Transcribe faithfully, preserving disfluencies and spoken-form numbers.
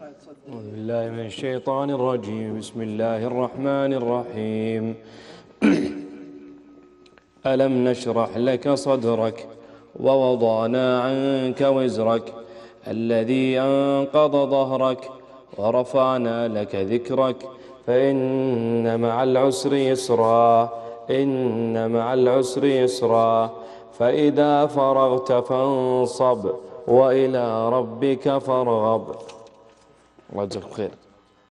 أعوذ بالله من الشيطان الرجيم. بسم الله الرحمن الرحيم. ألم نشرح لك صدرك ووضعنا عنك وزرك الذي أنقض ظهرك ورفعنا لك ذكرك فإن مع العسر يسرا إن مع العسر يسرا فإذا فرغت فانصب وإلى ربك فارغب. الله يجزاك خير.